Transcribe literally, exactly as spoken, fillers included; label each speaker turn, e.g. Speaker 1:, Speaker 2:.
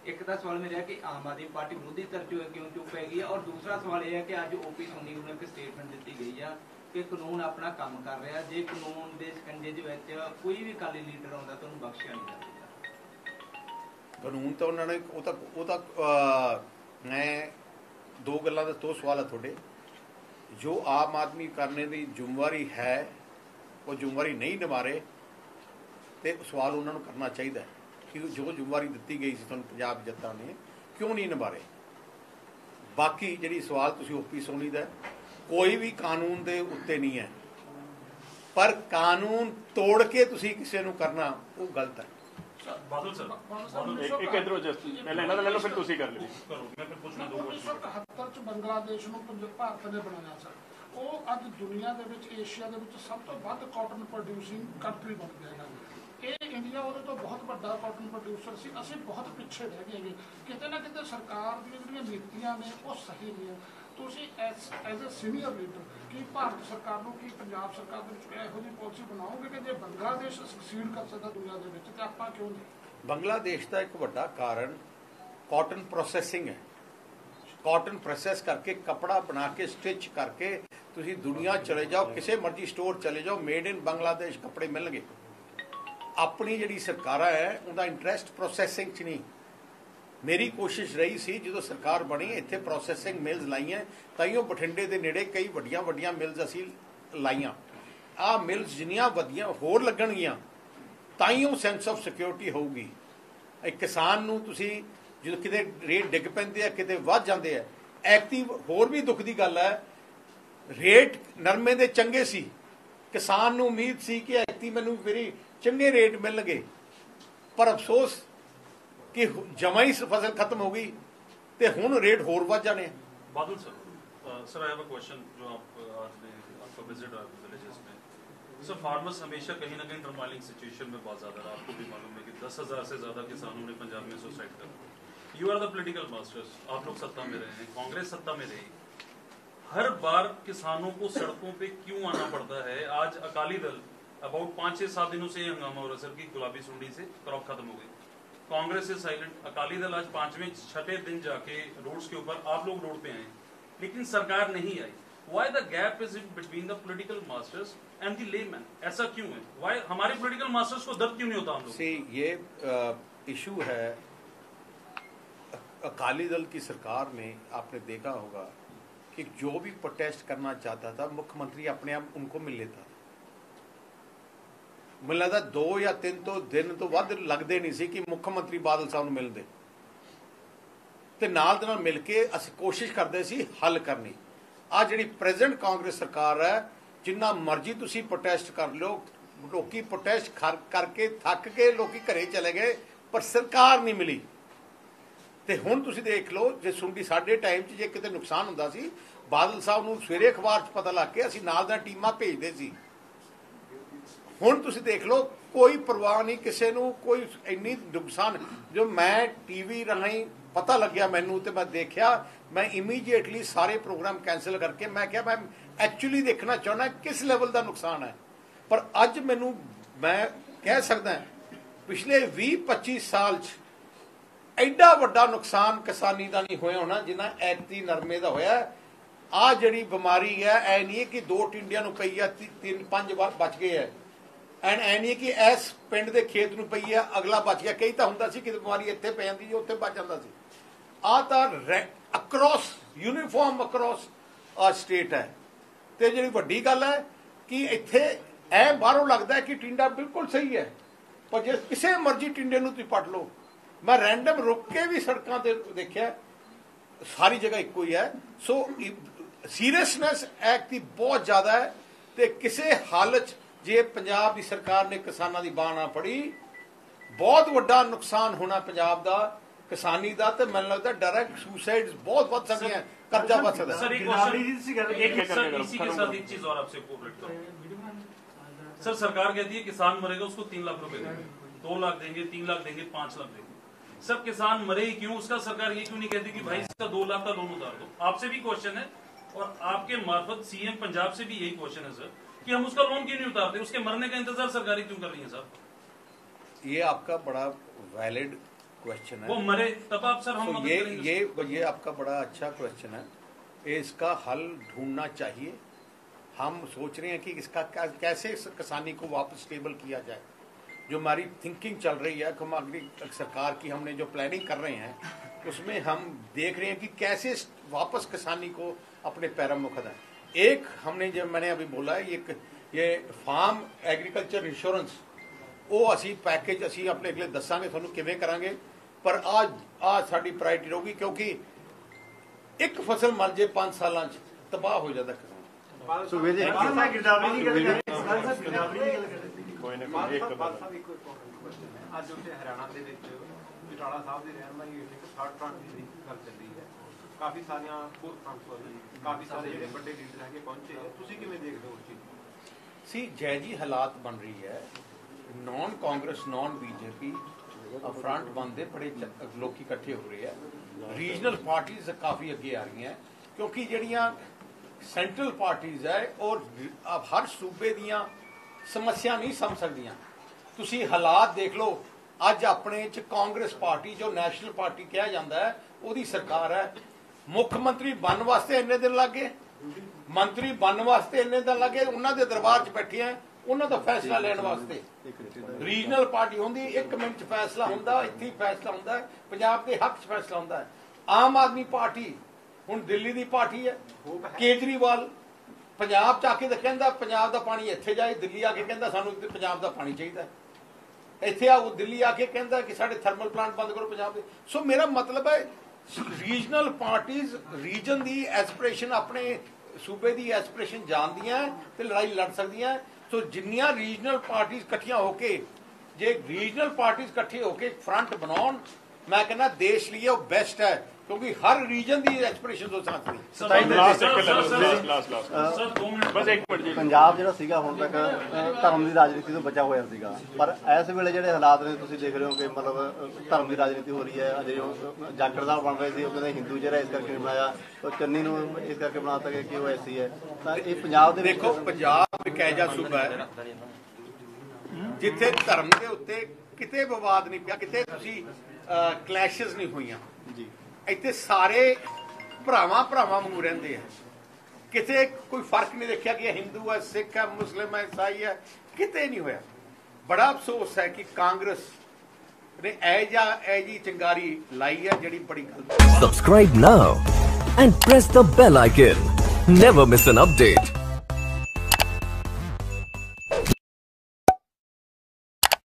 Speaker 1: एक तो सवाल मेरा है कि आम आदमी पार्टी विरोधी धर क्यों चुप हैगी है, और दूसरा सवाल यह है कि अज ओपी सोनी ਨੂੰ एक स्टेटमेंट दी गई है कि कानून अपना काम कर रहा है, जे कानून के शिकंजे कोई भी अकाली लीडर आता तो उन्हें बख्शिया नहीं जाएगा।
Speaker 2: कानून तो उन्होंने वो तो वो तो मैं दो गल्लां दा दो सवाल है थोड़े। जो आम आदमी करने की जिम्मेवारी है वो जिम्मेवारी नहीं निभा रहे तो सवाल उन्होंने करना चाहिए कि जो जिम्मेवारी दी गई सी पंजाब जनता ने क्यों नहीं निभा रहे। बाकी जी सवाल तुसी ओपी सोनी दा कोई भी कानून के उत्ते नहीं है, पर कानून तोड़ के तुसी किसी नूं करना वो गलत है।
Speaker 3: बादल सर एक एक इधरों जस्ट पहले इन्हां दा ले लो फिर तुसी कर लियो करो मैं फिर पूछना दो
Speaker 4: उन्नीस सौ इकहत्तर च बांग्लादेश ਨੂੰ ਭਾਰਤ ਨੇ ਬਣਾਇਆ ਸਰ, ਉਹ ਅੱਜ ਦੁਨੀਆ ਦੇ ਵਿੱਚ ਏਸ਼ੀਆ ਦੇ ਵਿੱਚ ਸਭ ਤੋਂ ਵੱਧ ਕਾਟਨ ਪ੍ਰੋਡਿਊਸਿੰਗ ਕੰਟਰੀ ਬਣ ਗਿਆ ਹੈ। ਇਹ ਇੰਡੀਆ ਉਹਦੇ ਤੋਂ ਬਹੁਤ ਵੱਡਾ ਕਾਟਨ ਪ੍ਰੋਡਿਊਸਰ ਸੀ, ਅਸੀਂ ਬਹੁਤ ਪਿੱਛੇ ਰਹਿ ਗਏ ਹੈਗੇ। ਕਿਤੇ ਨਾ ਕਿਤੇ ਸਰਕਾਰ ਦੀਆਂ ਜਿਹੜੀਆਂ ਨੀਤੀਆਂ ਨੇ ਉਹ ਸਹੀ ਨਹੀਂ ਹੈ। ਤੁਸੀਂ as as a senior leader ਕੀ ਭਾਰਤ ਸਰਕਾਰ ਨੂੰ ਕੀ ਪੰਜਾਬ ਸਰਕਾਰ ਦੇ ਵਿੱਚ ਇਹੋ ਜਿਹੀ ਪਾਲਿਸੀ ਬਣਾਓਗੇ ਕਿ ਜੇ ਬੰਗਲਾਦੇਸ਼ ਸਕਸੀਡ ਕਰ ਸਕਦਾ ਦੁਨੀਆ ਦੇ ਵਿੱਚ ਤੇ ਆਪਾਂ ਕਿਉਂ ਨਹੀਂ?
Speaker 2: ਬੰਗਲਾਦੇਸ਼ ਦਾ ਇੱਕ ਵੱਡਾ ਕਾਰਨ ਕਾਟਨ ਪ੍ਰੋਸੈਸਿੰਗ ਹੈ। ਕਾਟਨ ਪ੍ਰੋਸੈਸ ਕਰਕੇ ਕਪੜਾ ਬਣਾ ਕੇ ਸਟਿਚ ਕਰਕੇ ਤੁਸੀਂ ਦੁਨੀਆ ਚਲੇ ਜਾਓ, ਕਿਸੇ ਮਰਜ਼ੀ ਸਟੋਰ ਚਲੇ ਜਾਓ, ਮੇਡ ਇਨ ਬੰਗਲਾਦੇਸ਼ ਕੱਪੜੇ ਮਿਲਣਗੇ। ਆਪਣੀ ਜਿਹੜੀ ਸਰਕਾਰਾਂ ਹੈ ਉਹਦਾ ਇੰਟਰਸਟ ਪ੍ਰੋਸੈਸਿੰਗ 'ਚ ਨਹੀਂ। ਮੇਰੀ ਕੋਸ਼ਿਸ਼ ਰਹੀ ਸੀ ਜਦੋਂ ਸਰਕਾਰ ਬਣੀ ਇੱਥੇ ਪ੍ਰੋਸੈਸਿੰਗ ਮਿਲਸ ਲਾਈਆਂ, ਤਾਈਓ ਬਠਿੰਡੇ ਦੇ ਨੇੜੇ ਕਈ ਵੱਡੀਆਂ ਵੱਡੀਆਂ ਮਿਲਸ ਅਸੀਂ ਲਾਈਆਂ। ਆਹ ਮਿਲਸ ਜਿੰਨੀਆਂ ਵਧੀਆਂ ਹੋਰ ਲੱਗਣਗੀਆਂ ਤਾਈਓ ਸੈਂਸ ਆਫ ਸਿਕਿਉਰਿਟੀ ਹੋਊਗੀ। ਇੱਕ ਕਿਸਾਨ ਨੂੰ ਤੁਸੀਂ ਜਦੋਂ ਕਿਤੇ ਰੇਟ ਡਿੱਗ ਪੈਂਦੇ ਆ ਕਿਤੇ ਵੱਧ ਜਾਂਦੇ ਆ, ਐਕਟਿਵ ਹੋਰ ਵੀ ਦੁੱਖ ਦੀ ਗੱਲ ਹੈ ਰੇਟ ਨਰਮੇ ਦੇ ਚੰਗੇ ਸੀ, ਕਿਸਾਨ ਨੂੰ ਉਮੀਦ ਸੀ ਕਿ ਐਕਟਿਵ ਮੈਨੂੰ ਮੇਰੀ ਚੰਗੇ ਰੇਟ ਮਿਲਣਗੇ, ਪਰ ਅਫਸੋਸ कि जमा ही फसल खत्म हो गई तो हुण रेट होर वध जाने।
Speaker 3: Badal sir sir I have a question जो आप आज ने आपका विजिट रहा विलेजेस में सर, फार्मर्स हमेशा कहीं ना कहीं टर्माइलिंग सिचुएशन में बहुत ज्यादा रहा। आपको भी मालूम है कि दस हजार से ज्यादा किसानों ने पंजाब में सुसाइड कर। You are the political masters, आप लोग सत्ता में रहे हैं, कांग्रेस सत्ता में रही, हर बार किसानों को सड़कों पर क्यों आना पड़ता है? आज अकाली दल अबाउट पांच छह सात दिनों से हंगामा हो रहा है सर की गुलाबी सुंडी से क्रॉप खत्म हो गई, कांग्रेस इज साइलेंट, अकाली दल आज पांचवें छठे दिन जाके रोड्स के ऊपर आप लोग रोड पे आए लेकिन सरकार नहीं आई। Why the gap is between the political masters and the layman? ऐसा क्यों है? व्हाई हमारे पॉलिटिकल मास्टर्स को दर्द क्यों नहीं होता? हम लोग
Speaker 2: सी ये इशू है अकाली दल की सरकार में। आपने देखा होगा कि जो भी प्रोटेस्ट करना चाहता था मुख्यमंत्री अपने आप उनको मिल लेता। ਮੈਨੂੰ ਲੱਗਦਾ दो या तीन तो दिन तो ਵੱਧ ਲੱਗਦੇ ਨਹੀਂ ਸੀ ਕਿ ਮੁੱਖ ਮੰਤਰੀ ਬਾਦਲ ਸਾਹਿਬ ਨੂੰ ਮਿਲਦੇ ਤੇ ਨਾਲ ਦੇ ਨਾਲ ਮਿਲ ਕੇ ਅਸੀਂ ਕੋਸ਼ਿਸ਼ ਕਰਦੇ ਸੀ ਹੱਲ ਕਰਨੀ। ਆ ਜਿਹੜੀ ਪ੍ਰੈਜ਼ੈਂਟ ਕਾਂਗਰਸ ਸਰਕਾਰ ਹੈ ਜਿੰਨਾ ਮਰਜ਼ੀ ਤੁਸੀਂ ਪ੍ਰੋਟੈਸਟ ਕਰ ਲਓ, ਲੋਕੀ ਪ੍ਰੋਟੈਸਟ ਕਰਕੇ ਥੱਕ ਕੇ ਲੋਕੀ ਘਰੇ ਚਲੇ ਗਏ ਪਰ ਸਰਕਾਰ ਨਹੀਂ ਮਿਲੀ। ਤੇ ਹੁਣ ਤੁਸੀਂ ਦੇਖ ਲਓ ਜੇ ਸੁੰਡੀ ਸਾਡੇ ਟਾਈਮ 'ਚ ਜੇ ਕਿਤੇ ਨੁਕਸਾਨ ਹੁੰਦਾ ਸੀ ਬਾਦਲ ਸਾਹਿਬ ਨੂੰ ਸਵੇਰੇ ਅਖਬਾਰ 'ਚ ਪਤਾ ਲੱਗ ਕੇ ਅਸੀਂ ਨਾਲ ਦੀਆਂ ਟੀਮਾਂ ਭੇਜਦੇ ਸੀ। ਹੁਣ ਤੁਸੀਂ ਦੇਖ ਲਓ ਕੋਈ ਪਰਵਾਹ ਨਹੀਂ ਕਿਸੇ ਨੂੰ, ਕੋਈ ਇੰਨੀ ਨੁਕਸਾਨ ਜੋ ਮੈਂ ਟੀਵੀ ਰਾਹੀਂ ਪਤਾ ਲੱਗਿਆ ਮੈਨੂੰ ਤੇ ਮੈਂ ਦੇਖਿਆ, ਮੈਂ ਇਮੀਡੀਏਟਲੀ ਸਾਰੇ ਪ੍ਰੋਗਰਾਮ ਕੈਂਸਲ ਕਰਕੇ ਮੈਂ ਕਿਹਾ ਮੈਂ ਐਕਚੁਅਲੀ ਦੇਖਣਾ ਚਾਹੁੰਦਾ ਕਿਸ ਲੈਵਲ ਦਾ ਨੁਕਸਾਨ ਹੈ। ਪਰ ਅੱਜ ਮੈਨੂੰ ਮੈਂ ਕਹਿ ਸਕਦਾ ਪਿਛਲੇ ਵੀਹ ਪੱਚੀ ਸਾਲ 'ਚ ਐਡਾ ਵੱਡਾ ਨੁਕਸਾਨ ਕਿਸਾਨੀ ਦਾ ਨਹੀਂ ਹੋਇਆ ਹੋਣਾ ਜਿੰਨਾ ਐਤਕੀ ਨਰਮੇ ਦਾ ਹੋਇਆ। ਆਹ ਜਿਹੜੀ ਬਿਮਾਰੀ ਹੈ ਐ ਨਹੀਂ ਹੈ ਕਿ ਦੋ ਟਿੰਡਿਆਂ ਨੂੰ ਪਈ ਆ ਤਿੰਨ ਪੰਜ ਵਾਰ ਬਚ ਗਏ ਹੈ, ਐਂਡ ਐ ਨਹੀਂ ਕਿ ਇਸ ਪਿੰਡ ਦੇ ਖੇਤ ਨੂੰ ਪਈ ਆ ਅਗਲਾ ਬਚ ਗਿਆ। ਕਈ ਤਾਂ ਹੁੰਦਾ ਸੀ ਕਿ ਬਿਮਾਰੀ ਇੱਥੇ ਪੈ ਜਾਂਦੀ ਸੀ ਉੱਥੇ ਬਚ ਜਾਂਦਾ ਸੀ। ਆਹ ਤਾਂ ਅਕਰੋਸ ਯੂਨੀਫਾਰਮ ਅਕਰੋਸ ਆ ਸਟੇਟ ਹੈ। ਤੇ ਜਿਹੜੀ ਵੱਡੀ ਗੱਲ ਹੈ ਕਿ ਇੱਥੇ ਐ ਬਾਹਰੋਂ ਲੱਗਦਾ ਕਿ ਟਿੰਡਾ ਬਿਲਕੁਲ ਸਹੀ ਹੈ, ਪਰ ਜੇ ਕਿਸੇ ਮਰਜ਼ੀ ਟਿੰਡੇ ਨੂੰ ਤੁਸੀਂ ਪੱਟ ਲਓ, ਮੈਂ ਰੈਂਡਮ ਰੁਕ ਕੇ ਵੀ ਸੜਕਾਂ ਤੇ ਦੇਖਿਆ ਸਾਰੀ ਜਗ੍ਹਾ ਇੱਕੋ ਹੀ ਹੈ। ਸੋ ਸੀਰੀਅਸਨੈਸ ਐਕਟ ਦੀ ਬਹੁਤ ਜ਼ਿਆਦਾ ਹੈ ਤੇ ਕਿਸੇ ਹਾਲਤ ਜੇ ਪੰਜਾਬ ਦੀ ਸਰਕਾਰ ਨੇ ਕਿਸਾਨਾਂ ਦੀ ਬਾਂਹ ਨਾ ਫੜੀ ਬਹੁਤ ਵੱਡਾ ਨੁਕਸਾਨ ਹੋਣਾ ਪੰਜਾਬ ਦਾ ਕਿਸਾਨੀ ਦਾ। ਤੇ ਮੈਨੂੰ ਲੱਗਦਾ ਡਾਇਰੈਕਟ ਸੁਸਾइड्स बहुत ਵੱਧ ਸਕਦੀਆਂ, ਕਰਜ਼ਾ ਵੱਧ ਸਕਦਾ।
Speaker 3: सर एक क्वेश्चन इसी के साथ एक चीज और आपसे कोऑपरेट करूं सर, सरकार कहती है किसान मरेगा उसको तीन लाख रुपए देंगे, दो लाख देंगे, तीन लाख देंगे, पांच लाख देंगे। सब किसान मरे ही क्यों? उसका सरकार ये क्यों नहीं कहती कि भाई इसका दो लाख का लोन उतार दो? आपसे भी क्वेश्चन है और आपके मार्फत सीएम पंजाब से भी यही क्वेश्चन है सर कि हम उसका लोन क्यों नहीं उतारते? उसके मरने का इंतजार सरकारी क्यों कर रही है साहब?
Speaker 2: ये आपका बड़ा वैलिड क्वेश्चन है।
Speaker 3: वो मरे तब आप सर हम
Speaker 2: तो
Speaker 3: मदद
Speaker 2: ये
Speaker 3: करेंगे।
Speaker 2: ये ये आपका बड़ा अच्छा क्वेश्चन है, इसका हल ढूंढना चाहिए। हम सोच रहे हैं कि इसका कैसे इस किसानी को वापस स्टेबल किया जाए। जो हमारी थिंकिंग चल रही है, हम अगली सरकार की हमने जो प्लानिंग कर रहे हैं उसमें हम देख रहे हैं कि कैसे वापस किसानी को अपने पैरों में खड़ा है। एक हमने जो मैंने अभी बोला है ये ये फार्म एग्रीकल्चर इंश्योरेंस वो असी पैकेज असी अपने अगले दसांगे ਤੁਹਾਨੂੰ ਕਿਵੇਂ ਕਰਾਂਗੇ, पर आज आज ਸਾਡੀ ਪ੍ਰਾਇੋਰਟੀ ਰਹੂਗੀ क्योंकि एक फसल मर जाए पांच साल तबाह हो जाता किसान।
Speaker 5: ਅੱਜ ਉੱਥੇ ਹਰਿਆਣਾ ਦੇ ਵਿੱਚ ਬਟਾਲਾ ਸਾਹਿਬ ਦੇ ਰਹਿਣ ਵਾਲੀ ਇੱਕ ਥਰਡ ਫਰੰਟ ਦੀ ਗੱਲ ਚੱਲੀ ਹੈ, ਕਾਫੀ ਸਾਰੀਆਂ ਫੋਰਥ ਫਰੰਟ ਵਾਲੀ ਕਾਫੀ ਸਾਰੇ ਜਿਹੜੇ ਵੱਡੇ ਲੀਡਰ ਹੈਗੇ ਪਹੁੰਚੇ ਹੈ, ਤੁਸੀਂ ਕਿਵੇਂ ਦੇਖਦੇ ਹੋ ਉਸ ਚੀਜ਼ ਨੂੰ?
Speaker 2: ਸੀ ਜੈ ਜੀ ਹਾਲਾਤ ਬਣ ਰਹੀ ਹੈ, non Congress non BJP front ਬਣਦੇ ਬੜੇ ਲੋਕੀ ਇਕੱਠੇ ਹੋ ਰਹੇ ਹੈ, ਰੀਜਨਲ ਪਾਰਟੀਆਂ ਕਾਫੀ ਅੱਗੇ ਆ ਰਹੀਆਂ ਕਿਉਂਕਿ ਜਿਹੜੀਆਂ ਸੈਂਟਰਲ ਪਾਰਟੀਆਂ ਹੈ ਔਰ ਹਰ ਸੂਬੇ ਦੀਆਂ ਸਮੱਸਿਆ ਨਹੀਂ ਸਮਝ ਸਕਦੀਆਂ। ਤੁਸੀਂ ਹਾਲਾਤ ਦੇਖ ਲਓ, ਅੱਜ ਆਪਣੇ ਚ ਕਾਂਗਰਸ ਪਾਰਟੀ ਜੋ ਨੈਸ਼ਨਲ ਪਾਰਟੀ ਕਿਹਾ ਜਾਂਦਾ ਹੈ ਉਹਦੀ ਸਰਕਾਰ ਹੈ, ਮੁੱਖ ਮੰਤਰੀ ਬਣਨ ਵਾਸਤੇ ਇੰਨੇ ਦਿਨ ਲੱਗੇ, ਮੰਤਰੀ ਬਣਨ ਵਾਸਤੇ ਇੰਨੇ ਦਿਨ ਲੱਗੇ, ਉਹਨਾਂ ਦੇ ਦਰਬਾਰ 'ਚ ਬੈਠੇ ਆ ਉਹਨਾਂ ਦਾ ਫੈਸਲਾ ਲੈਣ ਵਾਸਤੇ। ਰੀਜਨਲ ਪਾਰਟੀ ਹੁੰਦੀ ਇੱਕ ਮਿੰਟ 'ਚ ਫੈਸਲਾ ਹੁੰਦਾ, ਇੱਥੇ ਫੈਸਲਾ ਹੁੰਦਾ, ਪੰਜਾਬ ਦੇ ਹੱਕ 'ਚ ਫੈਸਲਾ ਹੁੰਦਾ ਹੈ। ਆਮ ਆਦਮੀ ਪਾਰਟੀ ਹੁਣ ਦਿੱਲੀ ਦੀ ਪਾਰਟੀ ਹੈ, ਕੇਜਰੀਵਾਲ ਪੰਜਾਬ 'ਚ ਆ ਕੇ ਤਾਂ ਕਹਿੰਦਾ ਪੰਜਾਬ ਦਾ ਪਾਣੀ ਇੱਥੇ ਜਾਏ, ਦਿੱਲੀ ਆ ਕੇ ਕਹਿੰਦਾ ਸਾਨੂੰ ਪੰਜਾਬ ਦਾ ਪਾਣੀ ਚਾਹੀਦਾ, ਇੱਥੇ ਆ ਦਿੱਲੀ ਆ ਕੇ ਕਹਿੰਦਾ ਕਿ ਸਾਡੇ ਥਰਮਲ ਪਲਾਂਟ ਬੰਦ ਕਰੋ ਪੰਜਾਬ ਦੇ। ਸੋ ਮੇਰਾ ਮਤਲਬ ਹੈ ਰੀਜਨਲ ਪਾਰਟੀਜ਼ ਰੀਜਨ ਦੀ ਐਸਪੀਰੇਸ਼ਨ ਆਪਣੇ ਸੂਬੇ ਦੀ ਐਸਪੀਰੇਸ਼ਨ ਜਾਣਦੀਆਂ ਤੇ ਲੜਾਈ ਲੜ ਸਕਦੀਆਂ। ਸੋ ਜਿੰਨੀਆਂ ਰੀਜਨਲ ਪਾਰਟੀਜ਼ ਇਕੱਠੀਆਂ ਹੋ ਕੇ ਜੇ ਰੀਜਨਲ ਪਾਰਟੀਜ਼ ਇਕੱਠੇ ਹੋ ਕੇ ਫਰੰਟ ਬਣਾਉਣ, ਮੈਂ ਕਹਿੰਦਾ ਦੇਸ਼ ਲਈ ਉਹ ਬੈਸਟ ਹੈ ਕਿਉਂਕਿ ਹਰ ਰੀਜਨ ਦੀ ਐਸਪੀਰੇਸ਼ਨ ਹੋ ਸਕਦੀ।
Speaker 6: ਪੰਜਾਬ ਜਿਹੜਾ ਸੀਗਾ ਹੁਣ ਤੱਕ ਧਰਮ ਦੀ ਰਾਜਨੀਤੀ ਤੋਂ ਬਚਾ ਹੋਇਆ ਸੀਗਾ, ਪਰ ਇਸ ਵੇਲੇ ਜਿਹੜੇ ਹਾਲਾਤ ਨੇ ਤੁਸੀਂ ਦੇਖ ਰਹੇ ਹੋ ਕਿ ਮਤਲਬ ਧਰਮ ਦੀ ਰਾਜਨੀਤੀ ਹੋ ਰਹੀ ਹੈ। ਅਜੇ ਜਾਖੜ ਸਾਹਿਬ ਬਣ ਰਹੇ ਸੀ, ਉਹ ਕਹਿੰਦੇ ਹਿੰਦੂ ਜਿਹੜਾ ਇਸ ਕਰਕੇ ਬਣਾਇਆ, ਉਹ ਚੰਨੀ ਨੂੰ ਇਸ ਕਰਕੇ ਬਣਾ ਦਿੱਤਾ ਕਿ ਉਹ ਐਸੀ ਹੈ। ਤਾਂ ਇਹ ਪੰਜਾਬ ਦੇ
Speaker 2: ਦੇਖੋ, ਪੰਜਾਬ ਇੱਕ ਐਜਾ ਸੂਬਾ ਹੈ ਜਿੱਥੇ ਧਰਮ ਦੇ ਉੱਤੇ ਕਿਤੇ ਵਿਵਾਦ ਨਹੀਂ ਪਿਆ, ਕਿਤੇ ਤੁਸੀਂ ਕਲੈਸ਼ਸ ਨਹੀਂ ਹੋਈਆਂ ਜੀ। ਇੱਥੇ ਸਾਰੇ ਭਰਾਵਾਂ ਭਰਾਵਾਂ ਵਾਂਗੂ ਰਹਿੰਦੇ ਆ, ਕਿਤੇ ਕੋਈ ਫਰਕ ਨਹੀਂ ਦੇਖਿਆ ਕਿ ਹਿੰਦੂ ਹੈ, ਸਿੱਖ ਹੈ, ਮੁਸਲਿਮ ਹੈ, ਈਸਾਈ ਹੈ, ਕਿਤੇ ਨਹੀਂ ਹੋਇਆ। ਬੜਾ ਅਫਸੋਸ ਹੈ ਕਿ ਕਾਂਗਰਸ ਨੇ ਇਹ ਜਾਂ ਇਹ ਜੀ ਚਿੰਗਾਰੀ ਲਾਈ ਹੈ ਜਿਹੜੀ ਬੜੀ ਗਲਤ ਹੈ।
Speaker 7: Subscribe now and press the bell icon. Never miss an update.